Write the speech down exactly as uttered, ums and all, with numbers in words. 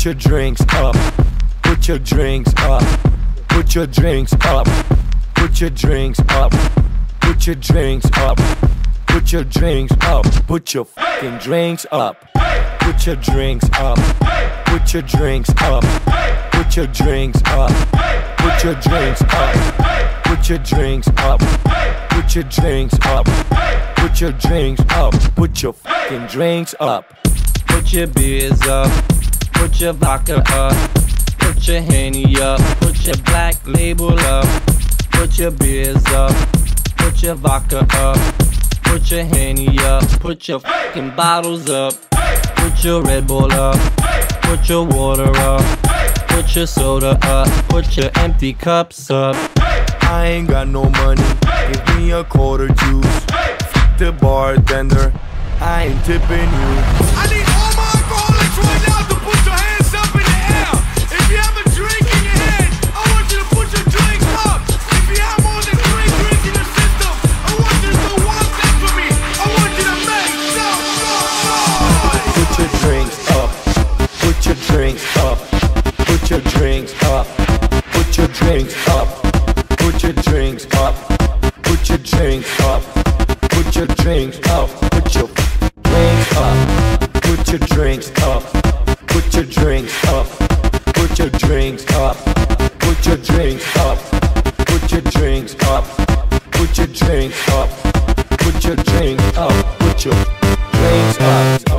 Put your drinks up. Put your drinks up. Put your drinks up. Put your drinks up. Put your drinks up. Put your drinks up. Put your fucking drinks up. Put your drinks up. Put your drinks up. Put your drinks up. Put your drinks up. Put your drinks up. Put your drinks up. Put your drinks up. Put your fucking drinks up. Put your beers up. Put your vodka up. Put your Henny up. Put your black label up. Put your beers up. Put your vodka up. Put your Henny up. Put your fucking bottles up. Put your Red Bull up. Put your water up. Put your soda up. Put your empty cups up. I ain't got no money, give me a quarter juice. Fuck the bartender, I ain't tipping you. I need all my alcoholics right now to put your hands up in the air. If you have a drink in your hand, I want you to put your drinks up. If you have more than three drinks in your system, I want you to do one thing for me. I want you to make some noise. Put your drinks up. Put your drinks up. Put your drinks up. Put your drinks up. Put your drinks up. Put your drinks up. Put your drinks up. Put your drinks up. Put your drinks up. Put your drinks up. Put your drinks up. Put your drinks up. Put your drinks up. Put your drinks up. Put your drinks up. Put your drinks up.